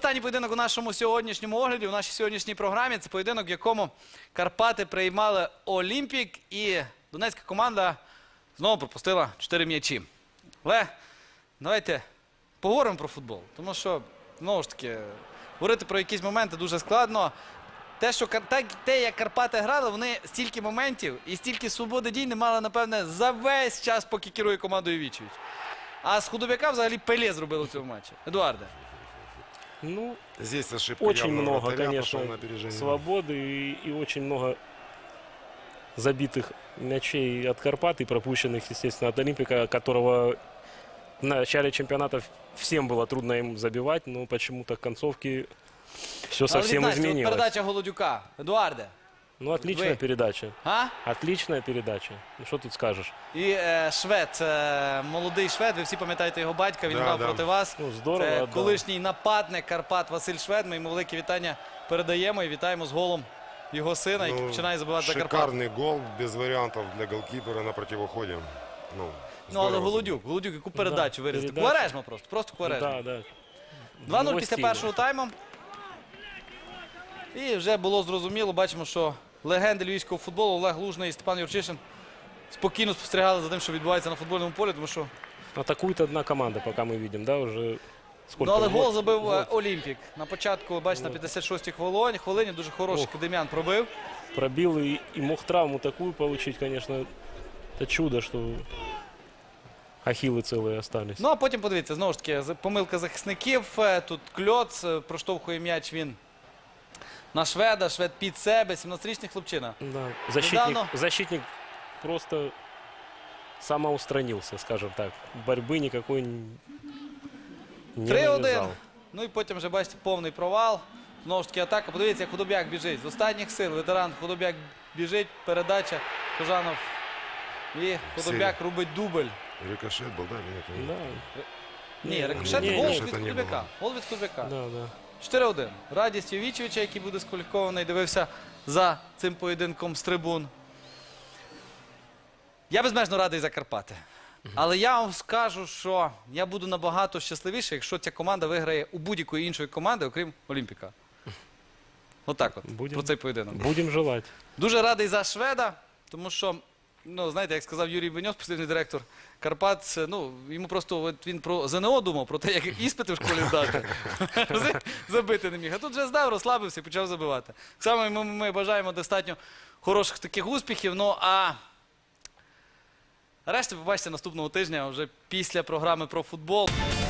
останній поєдинок у нашому сьогоднішньому огляді, у нашій сьогоднішній програмі. Це поєдинок, в якому Карпати приймали Олімпік, і донецька команда знову пропустила 4 м'ячі. Але давайте поговоримо про футбол, тому що, знову ж таки, говорити про якісь моменти дуже складно. Те, як Карпати грали, вони стільки моментів і стільки свободи дій не мали, напевне, за весь час, поки керує командою Вічевич. А з Худобяка взагалі Пеле зробили в цьому матчі. Едуарде. Ну, здесь ошибка очень явно много, вратаря, конечно, пошел на опережение. свободы и очень много забитых мячей от Карпат и пропущенных, естественно, от Олимпика, которого в начале чемпионата всем было трудно им забивать, но почему-то к концовке все совсем изменилось. Передача Голодюка. Едуарде. Ну, отличная передача. А? Отличная передача. Ну, что тут скажешь? І Швед, молодий Швед, ви всі пам'ятаєте його батька, він грав проти вас. Ну, здорово, Це да. колишній нападник Карпат Василь Швед. Ми йому велике вітання передаємо і вітаємо з голом його сина, який починає забивати за Карпат. Шикарный гол, без вариантов для голкипера на противоходе. Ну, але здорово. Голодюк, яку передачу вирізати. передача. Кварежма просто Кварежма. Да, да. 2-0 після першого тайму. І вже було зрозуміло, бачимо, що легенди львівського футболу Олег Лужний і Степан Юрчишин спокійно спостерігали за тим, що відбувається на футбольному полі, тому що... Атакует одна команда, пока мы видим, да, уже сколько? Ну, але гол забив Вот. Олімпік. На початку, бачите, на 56-й хвилині дуже хороший Кадем'ян пробив. Пробил и мог травму такую получить, конечно, это чудо, что ахилы целые остались. Ну, а потім, подивіться, знову ж таки, помилка захисників. Тут Кльоц, проштовхує м'яч він на Шведа. Швед під себе, 17-річний хлопчина. Да. Недавно- Защитник просто самоустранился, скажем так. Борьбы никакой не 3-1. навязал. Ну і потім вже, бачите, повний провал. Знову ж таки, атака. Подивіться, як Худобяк біжить. З останніх сил ветеран Худобяк біжить. Передача. Кожанов. І Худобяк робить дубль. Рикошет был, да, или нет? Да, Ні, рикошет, ні, гол ні, від це не Худобяка. було. Гол від Худобяка. да, да. 4-1. Радість Вічевича, який буде дискваліфікований, дивився за цим поєдинком з трибун. Я безмежно радий за Карпати. Але я вам скажу, що я буду набагато щасливіший, якщо ця команда виграє у будь-якої іншої команди, окрім Олімпіка. Отак от, про цей поєдинок. Будем желать. Дуже радий за Шведа, тому що, ну, знаєте, як сказав Юрій Беньос, спортивний директор Карпат, ну, йому просто, от він про ЗНО думав, про те, як іспити в школі здати. Забити не міг. А тут вже здав, розслабився і почав забивати. Саме ми бажаємо достатньо хороших таких успіхів. Ну, а решті побачите наступного тижня, вже після програми про футбол.